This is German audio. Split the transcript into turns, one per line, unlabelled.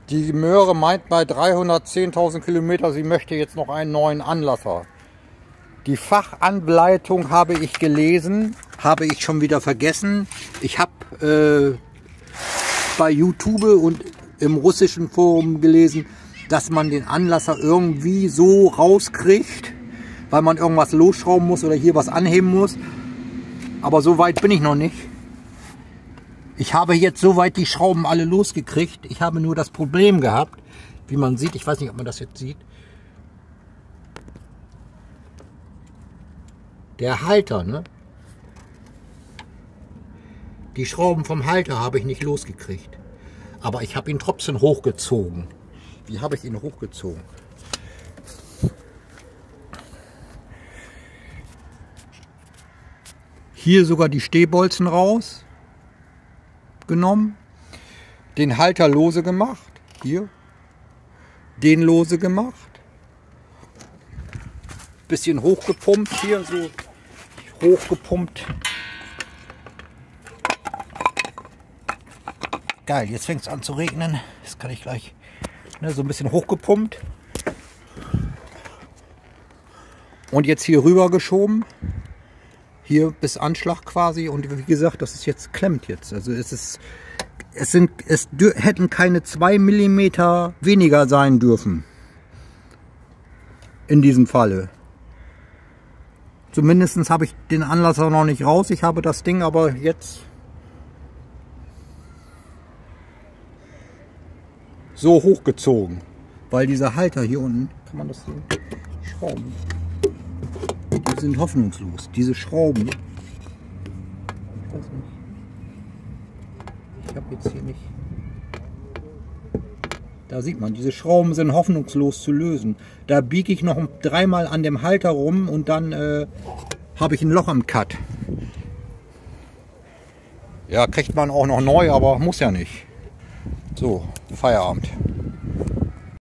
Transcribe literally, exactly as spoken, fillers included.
Die Möhre meint bei dreihundertzehntausend Kilometer, sie möchte jetzt noch einen neuen Anlasser. Die Fachanleitung habe ich gelesen, habe ich schon wieder vergessen. Ich habe äh, bei YouTube und im russischen Forum gelesen, dass man den Anlasser irgendwie so rauskriegt, weil man irgendwas losschrauben muss oder hier was anheben muss. Aber so weit bin ich noch nicht. Ich habe jetzt soweit die Schrauben alle losgekriegt. Ich habe nur das Problem gehabt, wie man sieht, ich weiß nicht, ob man das jetzt sieht. Der Halter, ne? Die Schrauben vom Halter habe ich nicht losgekriegt. Aber ich habe ihn trotzdem hochgezogen. Wie habe ich ihn hochgezogen? Hier sogar die Stehbolzen raus genommen, den Halter lose gemacht, hier, den lose gemacht, bisschen hochgepumpt, hier so hochgepumpt. Geil, jetzt fängt es an zu regnen, das kann ich gleich, ne, so ein bisschen hochgepumpt und jetzt hier rüber geschoben. Hier bis Anschlag quasi und wie gesagt, das ist jetzt klemmt jetzt. Also es ist, es sind, es hätten keine zwei Millimeter weniger sein dürfen. In diesem Falle. Zumindest habe ich den Anlasser noch nicht raus. Ich habe das Ding aber jetzt so hochgezogen. Weil dieser Halter hier unten, kann man das sehen? Die Schrauben. Die sind hoffnungslos. Diese Schrauben. Ich weiß nicht. Ich habe jetzt hier nicht. Da sieht man, diese Schrauben sind hoffnungslos zu lösen. Da biege ich noch dreimal an dem Halter rum und dann äh, habe ich ein Loch im Cut. Ja, kriegt man auch noch neu, aber muss ja nicht. So, Feierabend.